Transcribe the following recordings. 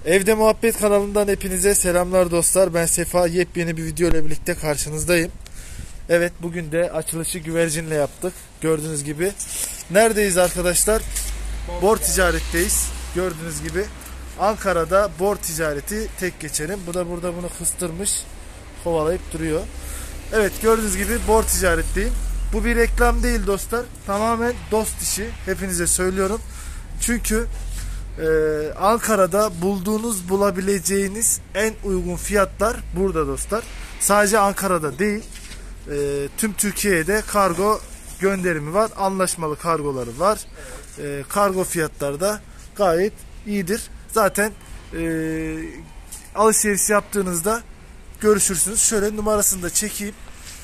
Evde Muhabbet kanalından hepinize selamlar dostlar. Ben Sefa, yepyeni bir video ile birlikte karşınızdayım. Evet, bugün de açılışı güvercinle yaptık. Gördüğünüz gibi. Neredeyiz arkadaşlar? Bor ticaretteyiz. Gördüğünüz gibi. Ankara'da bor ticareti tek geçerim. Bu da burada bunu kıstırmış. Kovalayıp duruyor. Evet, gördüğünüz gibi bor ticaretteyim. Bu bir reklam değil dostlar. Tamamen dost işi. Hepinize söylüyorum. Çünkü Ankara'da bulabileceğiniz en uygun fiyatlar burada dostlar. Sadece Ankara'da değil, tüm Türkiye'de kargo gönderimi var. Anlaşmalı kargoları var. Kargo fiyatları da gayet iyidir. Zaten alışveriş yaptığınızda görüşürsünüz. Şöyle numarasını da çekeyim.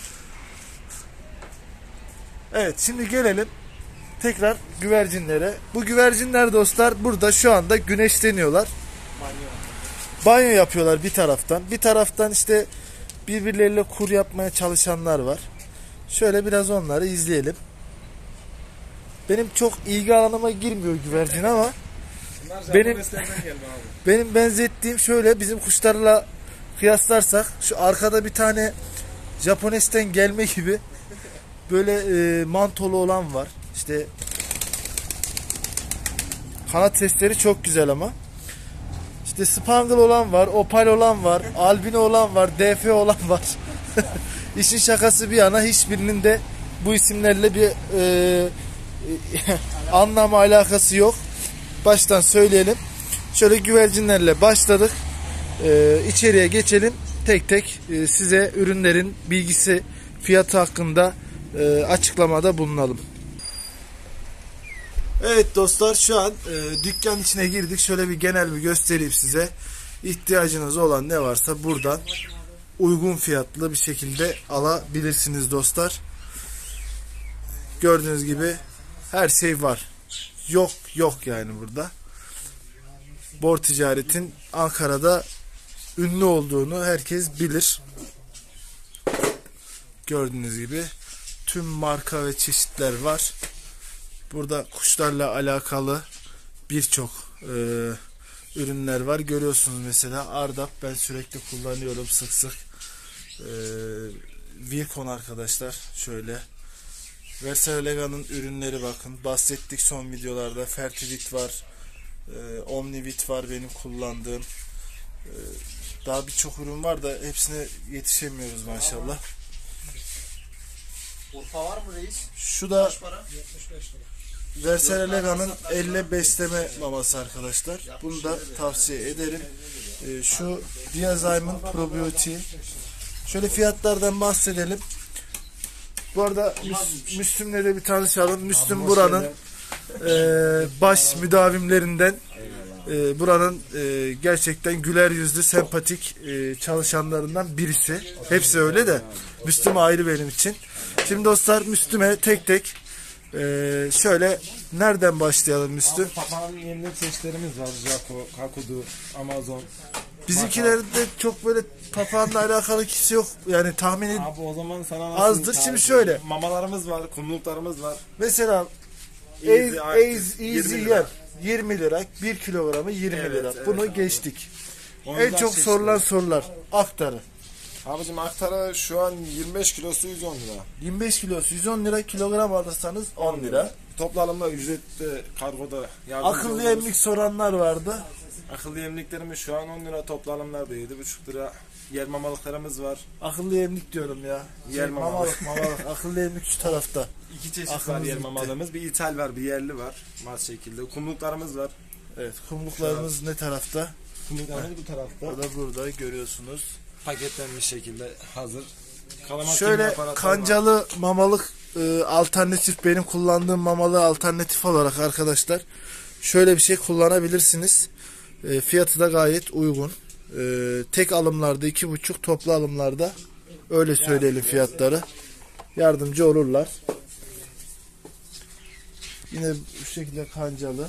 Evet, şimdi gelelim tekrar güvercinlere. Bu güvercinler dostlar burada şu anda güneşleniyorlar. Banyo yapıyorlar bir taraftan. Bir taraftan işte birbirleriyle kur yapmaya çalışanlar var. Şöyle biraz onları izleyelim. Benim çok ilgi alanıma girmiyor güvercin ama benim benzettiğim şöyle, bizim kuşlarla kıyaslarsak şu arkada bir tane Japones'ten gelme gibi böyle mantolu olan var. İşte kanat sesleri çok güzel ama. İşte spangle olan var, opal olan var, albino olan var, DF olan var. İşin şakası bir yana, hiçbirinin de bu isimlerle bir anlamı alakası yok. Baştan söyleyelim. Şöyle güvercinlerle başladık. İçeriye geçelim. Tek tek size ürünlerin bilgisi, fiyatı hakkında açıklamada bulunalım. Evet dostlar, şu an dükkan içine girdik. Şöyle bir genel bir göstereyim size. İhtiyacınız olan ne varsa buradan uygun fiyatlı bir şekilde alabilirsiniz dostlar. Gördüğünüz gibi her şey var. Yok yani burada. Bor ticaretin Ankara'da ünlü olduğunu herkes bilir. Gördüğünüz gibi tüm marka ve çeşitler var. Burada kuşlarla alakalı birçok ürünler var. Görüyorsunuz mesela Ardap, ben sürekli kullanıyorum sık sık. Virkon arkadaşlar, şöyle. Versalega'nın ürünleri bakın. Bahsettik son videolarda. Fertivit var. Omnivit var benim kullandığım. Daha birçok ürün var da hepsine yetişemiyoruz maşallah. Urfa var mı reis? Şu da 75 lira. Versalega'nın elle besleme maması arkadaşlar. Bunu da tavsiye ederim. Şu Diazyme'ın probiyotiği. Şöyle fiyatlardan bahsedelim. Bu arada Müslüm'le de bir tanışalım. Müslüm buranın baş müdavimlerinden. Buranın gerçekten güler yüzlü, sempatik çalışanlarından birisi. Hepsi öyle de Müslüm ayrı benim için. Şimdi dostlar, Müslüm'e tek tek şöyle nereden başlayalım Müslüm? Papağanın yeni çeşitlerimiz var. Jaco, Kakudu, Amazon. Bizimkilerde çok böyle papağanla alakalı kişi yok. Yani tahmin Abi o zaman sana nasıl azdır. Şimdi şöyle. Mamalarımız var, kumluklarımız var. Mesela Easy Yem 20 lira, 1 kilogramı 20 lira. Bunu geçtik. En çok sorulan sorular. Aktarı. Abicim aktara şu an 25 kilosu 110 lira. 25 kilosu 110 lira, kilogram alırsanız 10 lira. Toplamda ücretli kargoda Akıllı yemlik soranlar vardı. Akıllı yemliklerimiz şu an 10 lira, toplanımlarda 7,5 lira. Yer mamalıklarımız var. Akıllı yemlik diyorum ya. Yer mamalık. Akıllı yemlik şu tarafta. İki çeşit var yer mamalığımız. Bir ithal var, bir yerli var. Mat şekilde. Kumluklarımız var. Evet, kumluklarımız ne tarafta? Kumluklarımız bu tarafta. O da burada görüyorsunuz. Paketlenmiş şekilde hazır. Şöyle kancalı var. Mamalık alternatif, benim kullandığım mamalı alternatif olarak arkadaşlar şöyle bir şey kullanabilirsiniz. Fiyatı da gayet uygun. Tek alımlarda 2,5, toplu alımlarda öyle söyleyelim fiyatları. Yardımcı olurlar. Yine bu şekilde kancalı.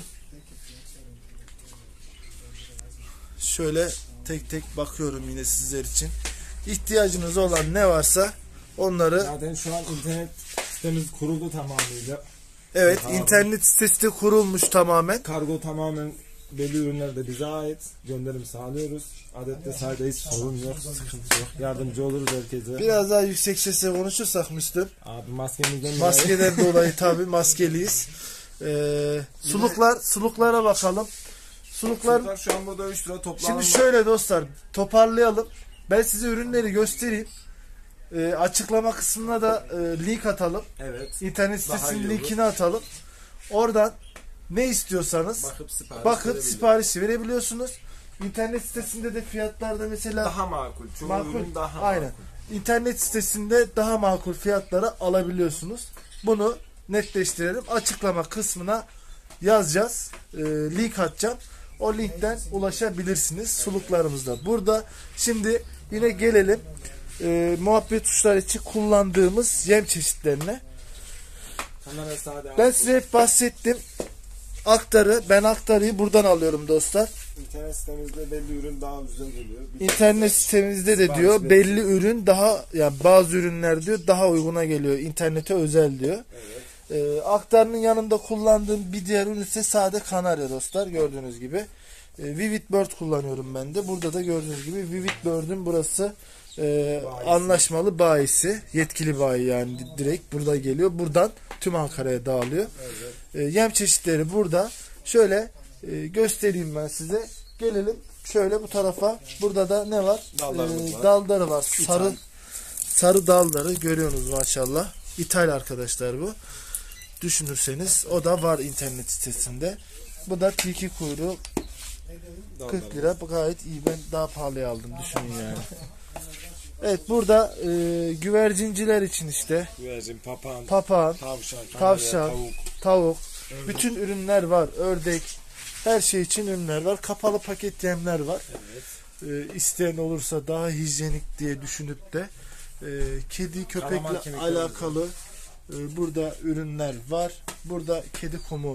Şöyle tek tek bakıyorum yine sizler için. İhtiyacınız olan ne varsa onları... Zaten şu an internet sitemiz kuruldu tamamıyla. Evet, internet sitesi de kurulmuş tamamen. Kargo tamamen belli ürünler de bize ait. Gönderim sağlıyoruz. Adette sayıda hiç sorun yok, sıkıntı yok. Yardımcı oluruz herkese. Biraz daha yüksek sesle konuşursak Müslüm. Abi maskemizden Maskeden dolayı tabii maskeliyiz. Suluklara bakalım. Suluklar şu an burada 3 lira toplam. şimdi şöyle dostlar, toparlayalım. Ben size ürünleri göstereyim. Açıklama kısmına da link atalım. Evet. İnternet Daha sitesinin iyi olur. linkini atalım. Oradan ne istiyorsanız bakıp siparişi verebiliyorsunuz. İnternet sitesinde de fiyatlarda mesela daha makul. Çoğu ürün daha aynen. makul. İnternet sitesinde daha makul fiyatlara alabiliyorsunuz. Bunu netleştirelim. Açıklama kısmına yazacağız. Link atacağım. O linkten ulaşabilirsiniz. Suluklarımızda burada. Şimdi yine gelelim muhabbet kuşları için kullandığımız yem çeşitlerine. Ben size hep bahsettim. Ben aktarıyı buradan alıyorum dostlar. İnternet sitemizde belli ürün daha güzel geliyor. İnternet sitemizde de diyor belli ürün daha, yani bazı ürünler diyor daha uyguna geliyor. İnternete özel diyor. Evet. Aktarının yanında kullandığım bir diğer ürün ise sade kanarya dostlar, gördüğünüz gibi. Vivid Bird kullanıyorum ben de. Burada da gördüğünüz gibi Vivid Bird'ün burası anlaşmalı bayisi, yetkili bayi, yani direkt burada geliyor. Buradan tüm Ankara'ya dağılıyor. Evet. Yem çeşitleri burada. Şöyle göstereyim ben size. Gelelim şöyle bu tarafa. Burada da ne var? Daldarı var. Sarı daldarı görüyorsunuz maşallah. İthal arkadaşlar bu. Düşünürseniz o da var internet sitesinde. Bu da tilki kuyruğu. 40 lira. Bu gayet iyi. Ben daha pahalıya aldım. Düşünün yani. Evet, burada güvercinciler için işte Güvercin, papağan, tavşan, tavuk, ördek. Bütün ürünler var. Ördek, her şey için ürünler var. Kapalı paket yemler var. Evet. İsteyen olursa daha hijyenik diye düşünüp de kedi köpekle alakalı burada ürünler var. Burada kedi kumu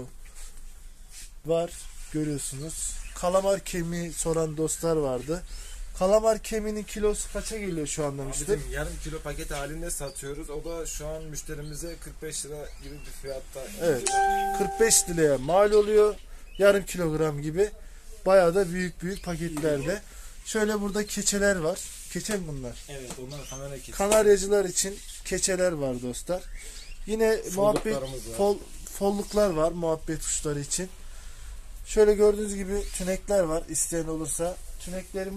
var. Görüyorsunuz. Kalamar kemiği soran dostlar vardı. Kalamar kemiğinin kilosu kaça geliyor şu anda müşteri? Bizim yarım kilo paket halinde satıyoruz. O da şu an müşterimize 45 lira gibi bir fiyatta. Evet. 45 liraya mal oluyor. Yarım kilogram gibi. Bayağı da büyük paketlerde. Şöyle burada keçeler var. Keçe mi bunlar? Evet, onlar kamera keçi. Kanaryacılar için keçeler var dostlar. Yine folluklar var muhabbet kuşları için. Şöyle gördüğünüz gibi tünekler var. İsteyen olursa tünekleri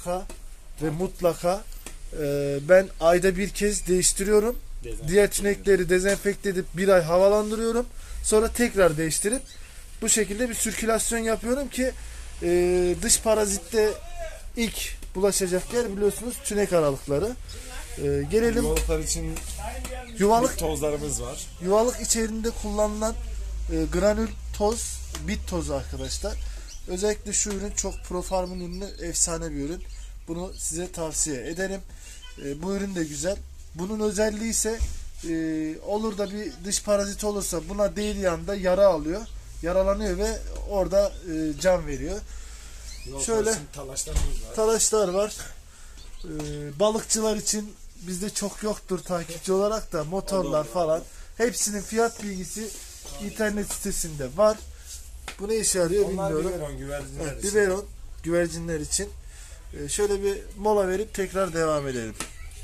mutlaka ben ayda bir kez değiştiriyorum. Diğer tünekleri dezenfekte edip bir ay havalandırıyorum. Sonra tekrar değiştirip bu şekilde bir sirkülasyon yapıyorum ki dış parazitte ilk bulaşacak yer biliyorsunuz tünek aralıkları. Gelelim. Yuvalıklar için Yuvalık tozlarımız var. Yuvalık içerisinde kullanılan granül toz, bit tozu arkadaşlar. Özellikle şu ürün çok Profarm'ın ürünü, efsane bir ürün. Bunu size tavsiye ederim. Bu ürün de güzel. Bunun özelliği ise olur da bir dış parazit olursa buna değdiği anda yara alıyor. Yaralanıyor ve orada can veriyor. Şöyle talaşlar var. Balıkçılar için bizde çok yoktur takipçi olarak da motorlar falan. Hepsinin fiyat bilgisi internet sitesinde var. Bu ne işe yarıyor bilmiyorum. Biberon güvercinler için. Şöyle bir mola verip tekrar devam edelim.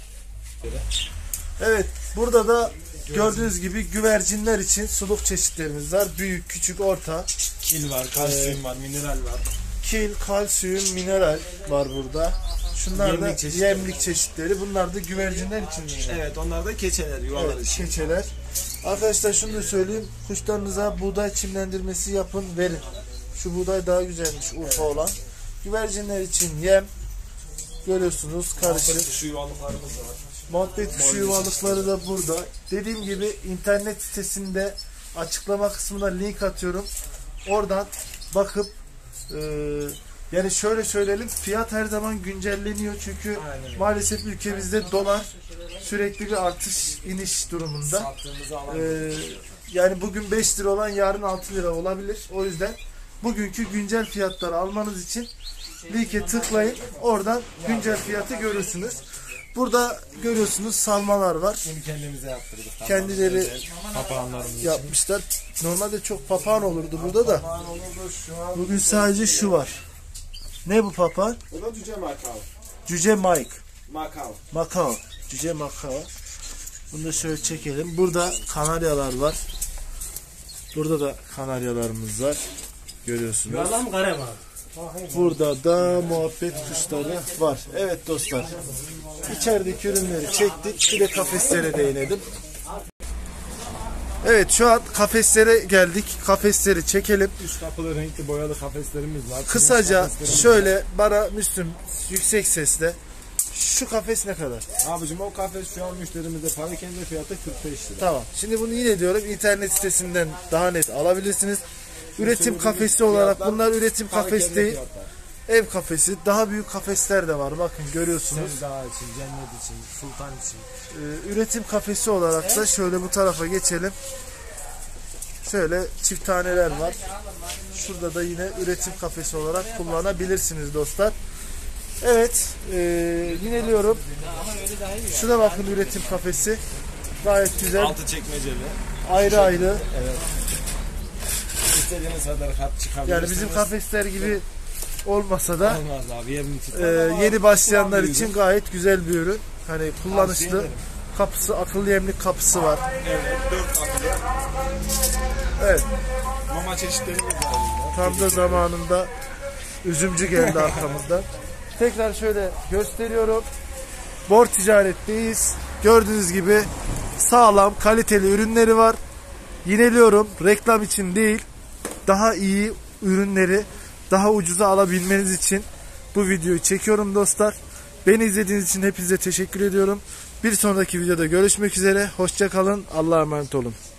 Evet, burada da gördüğünüz gibi güvercinler için suluk çeşitlerimiz var. Büyük, küçük, orta. Kil var, kalsiyum var, mineral var. Kil, kalsiyum, mineral var burada. Şunlar da yemlik çeşitleri. Bunlar da güvercinler için. Evet, onlar da keçeler, yuvalar için. Keçeler. Arkadaşlar şunu da söyleyeyim. Kuşlarınıza buğday çimlendirmesi yapın, verin. Şu buğday daha güzelmiş, Urfa olan. Güvercinler için yem. Görüyorsunuz karışık. Şu yuvalıklarımız var. Muhabbet kuşu yuvalıkları da burada. Dediğim gibi internet sitesinde açıklama kısmına link atıyorum. Oradan bakıp yani şöyle söyleyelim, fiyat her zaman güncelleniyor çünkü maalesef ülkemizde dolar sürekli bir artış iniş durumunda. Yani bugün 5 lira olan yarın 6 lira olabilir. O yüzden bugünkü güncel fiyatları almanız için linke tıklayın. Oradan güncel fiyatı görürsünüz. Burada görüyorsunuz salmalar var. Bunu kendimize yaptırdık. Kendileri Papağanlarımız için. yapmışlar. Normalde çok papağan olurdu burada da. Papağan olurdu şu an. Bugün sadece şu var. Ne bu papağan? Bu da cüce Macao. Cüce Mike. Macao. Macao. Cüce Macao. Bunu da şöyle çekelim. Burada kanaryalar var. Burada da kanaryalarımız var. Görüyorsunuz. Yuvarlan kare var. Burada da muhabbet kuşları var. Evet dostlar. İçerideki ürünleri çektik. Bir de kafeslere değinelim. Evet, şu an kafeslere geldik. Kafesleri çekelim. Üç kapılı renkli boyalı kafeslerimiz var. Kısaca Kafeslerimiz şöyle bana Müslüm yüksek sesle, şu kafes ne kadar? var. Abicim o kafes şu an müşterimizde parakende fiyatı 45 lira. Tamam. Şimdi bunu yine diyorum, internet sitesinden daha net alabilirsiniz. Üretim kafesi olarak bunlar üretim kafesi değil. Ev kafesi. Daha büyük kafesler de var. Bakın görüyorsunuz. Sevda için, cennet için, sultan için. Üretim kafesi olarak da şöyle bu tarafa geçelim. Şöyle çift taneler var. Şurada da yine üretim kafesi olarak kullanabilirsiniz dostlar. Evet. Yineliyorum. Şuna bakın, üretim kafesi. Gayet güzel. Altı çekmeceli. Ayrı ayrı. Evet. İstediğiniz kadar kat çıkabilirsiniz. Yani bizim kafesler gibi olmasa da olmaz abi, yerini tutar. yeni başlayanlar için gayet güzel bir ürün. Hani kullanışlı. Kapısı, akıllı yemlik kapısı var. Evet, 4 kapılı. Evet. Mama çeşitlerimiz var burada. Tam da zamanında üzümcü geldi arkamızdan. Tekrar şöyle gösteriyorum. Bor ticaretteyiz. Gördüğünüz gibi sağlam, kaliteli ürünleri var. Yineliyorum, reklam için değil, daha iyi ürünleri daha ucuza alabilmeniz için bu videoyu çekiyorum dostlar. Beni izlediğiniz için hepinize teşekkür ediyorum. Bir sonraki videoda görüşmek üzere. Hoşça kalın. Allah'a emanet olun.